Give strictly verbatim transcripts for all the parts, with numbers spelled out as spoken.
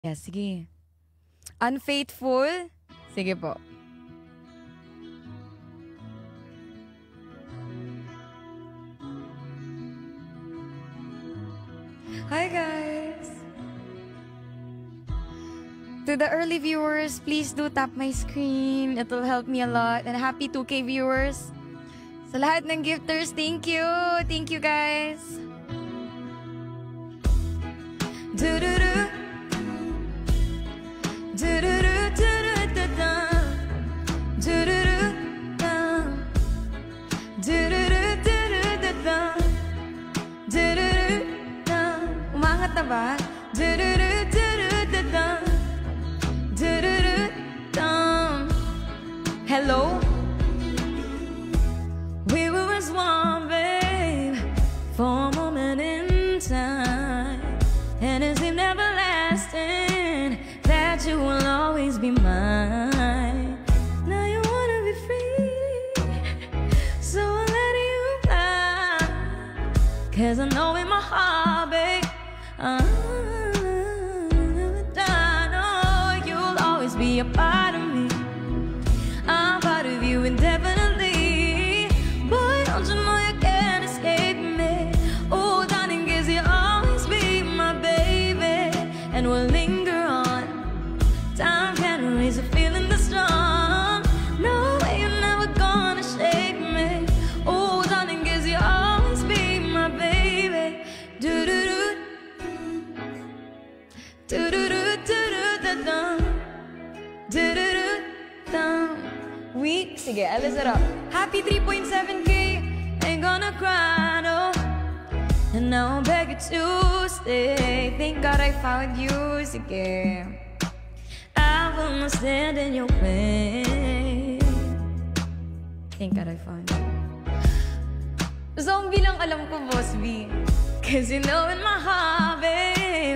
Yeah, sige. Unfaithful? Sige po. Hi guys! To the early viewers, please do tap my screen. It will help me a lot. And happy two K viewers. Sa lahat ng gifters, thank you! Thank you guys! Do-do-do. Do-do-do, do-do-do-do. Do-do-do-do. Do-do-do-do-do-do. Do-do-do-do. Umangat na ba? Do-do-do-do-do-do. Do-do-do-do. Hello? We were as one, babe, for a moment in time, and it seemed everlasting that you will always be mine. Now you wanna be free, so I'll let you fly, 'cause I know in my heart, babe, I'll never die. No, you'll always be a part of me. I'm part of you indefinitely. Boy, don't you know you can't escape me. Oh, darling, 'cause you'll always be my baby, and we'll linger on. Time can't erase a feeling this strong. No way, you're never gonna shake me. Oh, darling, 'cause you'll always be my baby. Do-do-do. Do-do-do-do-do-do-do. Do-do-do-do. We, sige, alas it up. Happy three point seven K. Ain't gonna cry, no. And now I'm begging to stay. Thank God I found you, sige. I will not stand in your way. Thank God I found you. Zombie lang alam ko, Boss B. 'Cause you know in my heart, babe,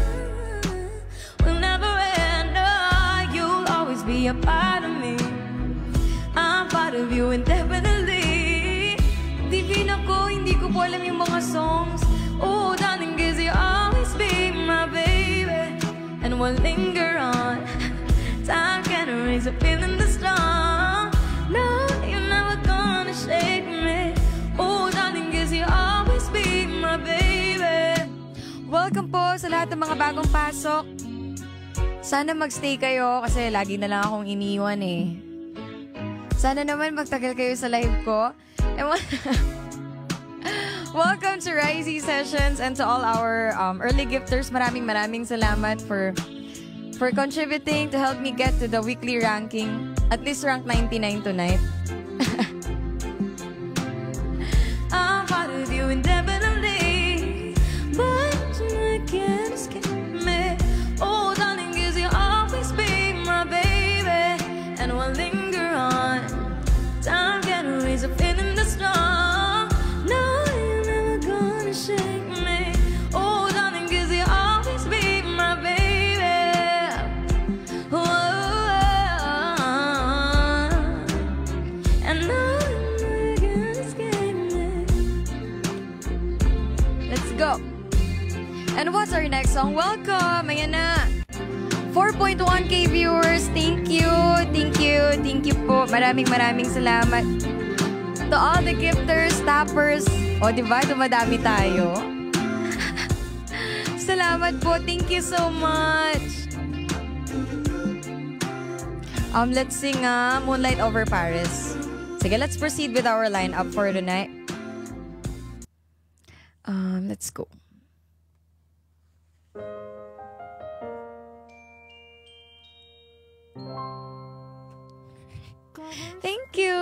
we'll never end. No, you'll always be a part of me. I'm part of you indefinitely. Di feel ako, hindi ko po alam yung mga songs. Oh, darling, 'cause you always be my baby, and we'll linger on. Time can't erase a feeling this strong. No, you're never gonna shake me. Oh, darling, 'cause you always be my baby. Welcome po sa lahat ng mga bagong pasok. Sana magstay kayo kasi lagi na lang akong iniwan eh. Sana naman magtagal kayo sa live ko. Welcome to Risey Sessions, and to all our um, early gifters, maraming maraming salamat for for contributing to help me get to the weekly ranking. At least rank ninety-nine tonight. I'm part of you indefinitely, but I can't escape me. Oh, darling, 'cause you'll always be my baby, and we'll linger on. Time can't erase a feeling that's strong. No, you're never gonna shake me. Oh, darling, 'cause you'll always be my baby. Whoa. And no, you can't escape me. Let's go. And what's our next song? Welcome! Ayan na. four point one K viewers, thank you, thank you, thank you po. Maraming maraming salamat. To all the gifters, tappers. O, diba? Dumadami tayo. Salamat po. Thank you so much. Um, let's sing uh, Moonlight Over Paris. Sige, let's proceed with our lineup for tonight. Um, let's go. Thank you!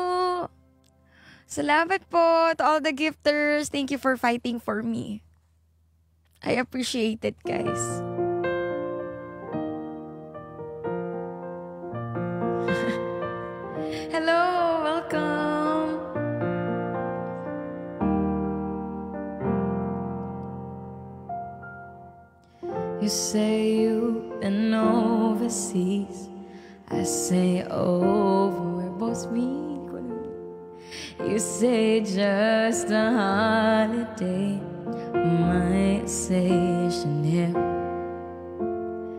Salamat po to all the gifters. Thank you for fighting for me. I appreciate it, guys. Hello! Welcome! You say you've been overseas. I say over, we're both me. You say just a holiday. Might say Chanel.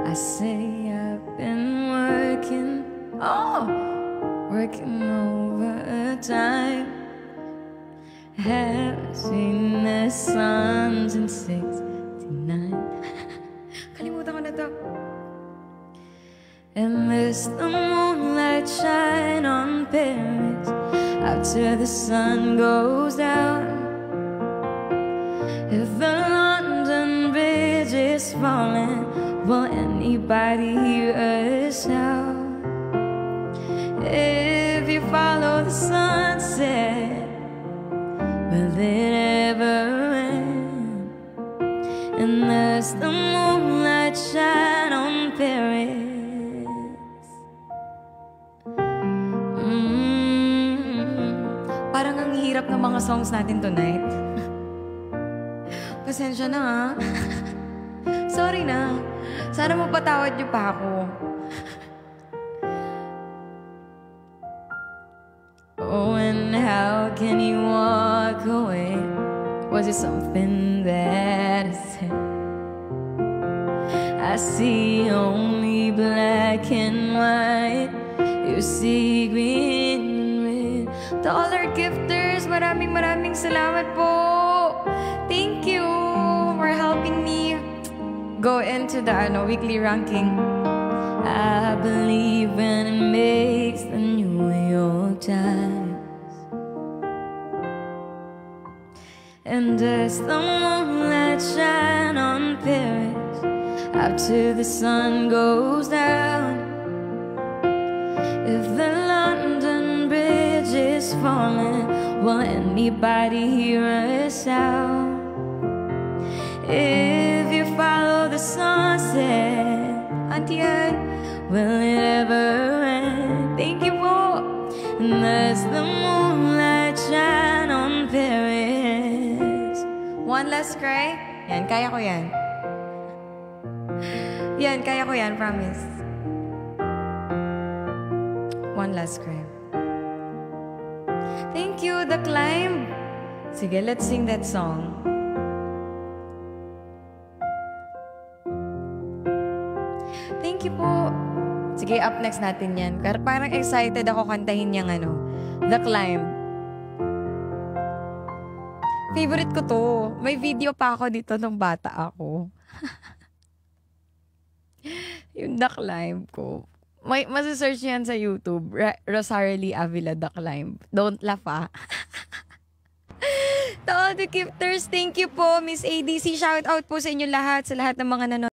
I say I've been working, oh, working overtime. Haven't seen the sun since sixty-nine. Kalimutan ko na to. And miss the moonlight shine on Paris after the sun goes down. If the London Bridge is falling, will anybody hear a sound? If you follow the sunset, will it ever end? And as the moonlight shine on Paris, parang ang hirap ng mga songs natin tonight. Pasensya na ha. Sorry na. Sana mapatawad niyo pa ako. Oh, and how can you walk away? Was it something that I said? I see only black and white. You see green and red. Dollar gifters, maraming maraming salamat po. Thank you for helping me go into the ano, weekly ranking. I believe when it makes the New York Times. And as the moonlight shine on Paris after the sun goes down, if the London Bridge is falling, will anybody hear a sound? If you follow the sunset, Auntie Ann, will it ever end? Thank you po. And as the moonlight shine on Paris. One last cry? Yan, kaya ko yan. Yan, kaya ko yan, promise. One last cry. Thank you, The Climb. Sige, let's sing that song. Thank you po. Sige, up next natin yan. Parang excited ako kantahin yung ano, The Climb. Favorite ko to. May video pa ako dito nung bata ako. Yung The Climb ko. May masisearch yan sa YouTube. Ra- Rosario Avila, The Climb. Don't laugh ah. To all the gifters, thank you po, Miss A D C. Shout out po sa inyo lahat, sa lahat ng mga nanonood.